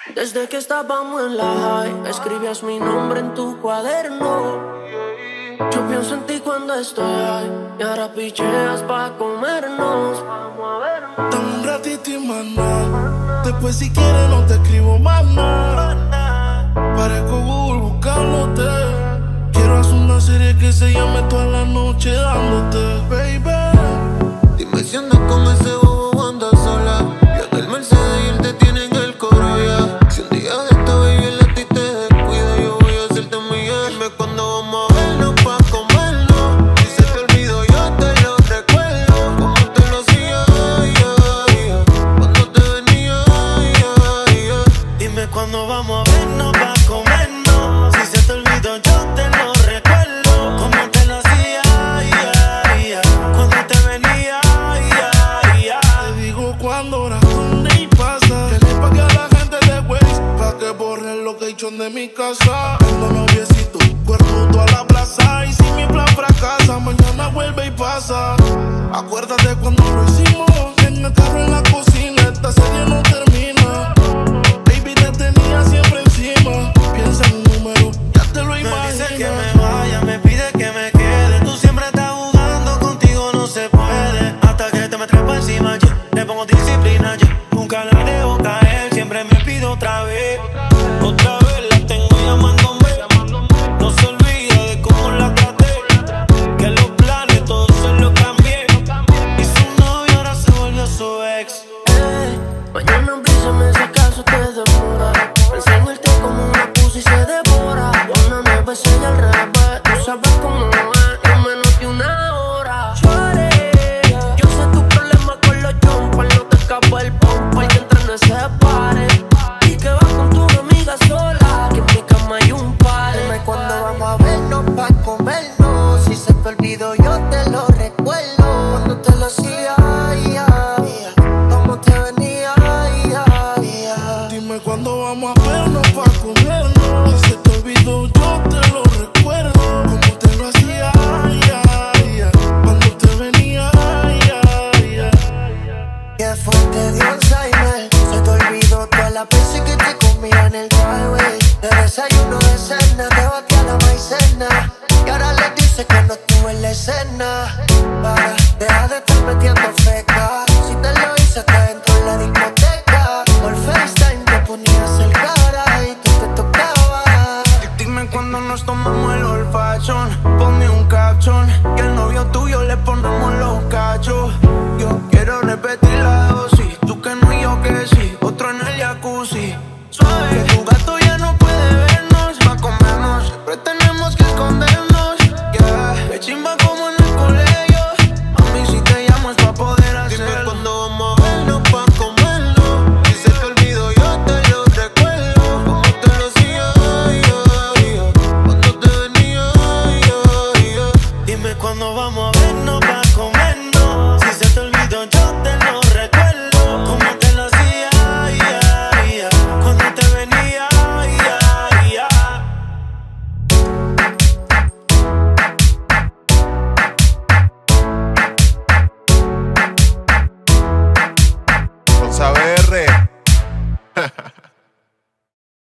Desde que estábamos en la high, escribías mi nombre en tu cuaderno. Yo pienso en ti cuando estoy high, y ahora picheas pa' comernos. Dame un ratito y más nada. Después si quieres no te escribo más nada. Parezco Google buscándote. Quiero hacer una serie que se llame toda la noche dándote, baby. Dime si andas con ese bobo o andas sola. Yo ando el Mercedes y él te tiene en el coro ya. Si un día de esta baby él a ti te descuida, yo voy a hacerte mía. Dime cuándo vamos a vernos pa' comernos. Si se te olvidó yo te lo recuerdo. Como te lo hacía, cuando te venía, Dime cuándo vamos a vernos pa' comernos. Si se te olvidó yo te lo recuerdo. Como te lo hacía, cuando te venía, Te digo cuándo, hora, dónde y pasa. Que le pague a la gente de Waze pa' que borre el location de mi casa. Tengo noviecito, cuernudo a la plaza. Y si mi plan fracasa, mañana vuelve y pasa. Acuérdate cuando lo hicimos en el carro en la cocina. Esta serie no termina. Baby, te tenía siempre encima. Piensa en un número, ya te lo me imaginas. dice que me vaya, me pide que me quede. Tú siempre estás jugando, contigo no se puede. Hasta que te me trepa encima, yo le pongo disciplina, yo nunca la dejo caer. Siempre me pido otra vez la tengo llamándome. No se olvida de cómo la traté, que los planes todos se los cambié. Y su novio ahora se volvió su ex. Mañana avísame si acaso te demora. Enseñarte como una pussy se devora. Una nueva estrella al revés, tú sabes cómo es, en menos de una hora. Yo sé tu problema con los jumpers, no te escapa el bumper, que entre no se pare. Y que vas con tu amiga sola, que en mi cama hay un par. Dime cuándo vamos a vernos pa' comernos. Si se te olvidó yo te lo recuerdo. Cuando te lo hacía, cómo te venía, Dime cuándo vamos a vernos pa' comernos. Si se te olvidó yo te lo recuerdo. Como te lo hacía, cuando te venía, que fue te dio Alzheimer. Se te olvidó todas las veces que te comía en el driveway. De desayuno, de cena, te batía la maicena. Y ahora le dice que no estuvo en la escena. Para, deja de estar metiendo feca. Si te lo hice hasta dentro de la discoteca. Por FaceTime te ponías el cara y tú te tocabas. Dime cuando nos tomamos el olfachón. Ponme un caption, que el novio tuyo le ponemos los cachos. Yo quiero repetir la dosis, tú que no y yo que sí. Otro en el jacuzzi, suave. Que tu gato ya no puede vernos, pa' comernos. Siempre tenemos que escondernos, yeah. Que chimba como en el colegio. Mami, si te llamo es pa' poder hacerlo. dime cuándo vamos a vernos pa' comernos. Si se te olvidó yo te lo recuerdo. Como te lo hacía, cuando te venía, Dime cuándo vamos a vernos